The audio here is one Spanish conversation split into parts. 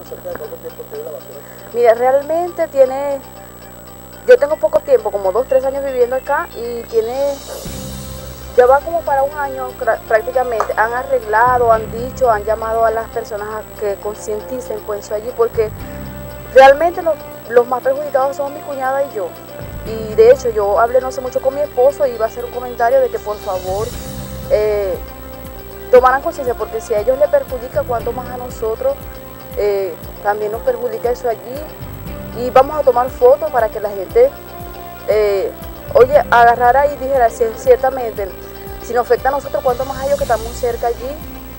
acerca de cuánto tiempo tiene la basura. Mira, realmente tiene, yo tengo poco tiempo, como 2, 3 años viviendo acá y ya va como para un año prácticamente. Han arreglado, han dicho, han llamado a las personas a que concienticen pues eso allí, porque realmente los más perjudicados son mi cuñada y yo. Y de hecho yo hablé no sé mucho con mi esposo y iba a hacer un comentario de que por favor tomaran conciencia, porque si a ellos les perjudica, cuánto más a nosotros también nos perjudica eso allí. Y vamos a tomar fotos para que la gente, oye, agarrara y dijera, ciertamente, si nos afecta a nosotros, cuánto más a ellos que estamos cerca allí.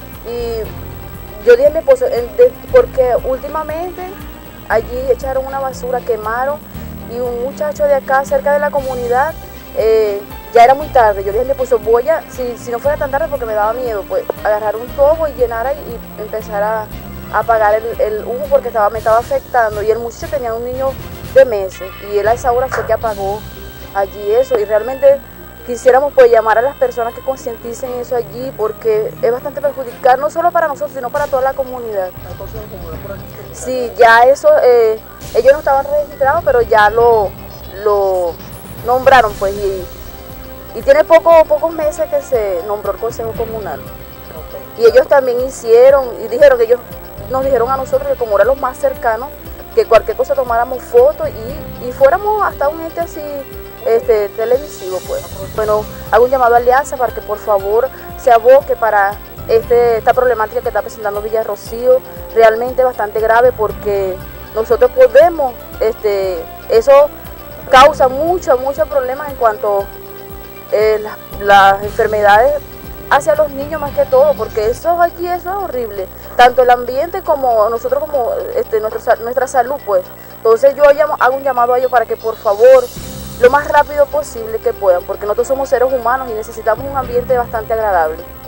Y yo dije a mi esposo, porque últimamente allí echaron una basura, quemaron, y un muchacho de acá, cerca de la comunidad, ya era muy tarde. Yo le dije a mi esposo, si no fuera tan tarde porque me daba miedo, pues agarrar un tobo y llenar y empezar a apagar el humo porque me estaba afectando. Y el muchacho tenía un niño de meses y él a esa hora fue que apagó allí eso. Y realmente quisiéramos pues llamar a las personas que concienticen eso allí, porque es bastante perjudicial, no solo para nosotros, sino para toda la comunidad. Entonces, como por aquí, Sí, ya eso, ellos no estaban registrados, pero ya lo nombraron pues, y tiene pocos meses que se nombró el Consejo Comunal. okay. Y ellos también hicieron, y dijeron que ellos nos dijeron a nosotros que como eran los más cercanos, que cualquier cosa tomáramos fotos y fuéramos hasta un ente así televisivo pues. Bueno, hago un llamado a Alianza para que por favor se aboque para esta problemática que está presentando Villa Rocío, realmente bastante grave, porque nosotros podemos, eso causa muchos problemas en cuanto a las enfermedades hacia los niños más que todo, porque eso es horrible, tanto el ambiente como nosotros, como nuestra salud pues. Entonces yo hago un llamado a ellos para que por favor, lo más rápido posible que puedan, porque nosotros somos seres humanos y necesitamos un ambiente bastante agradable.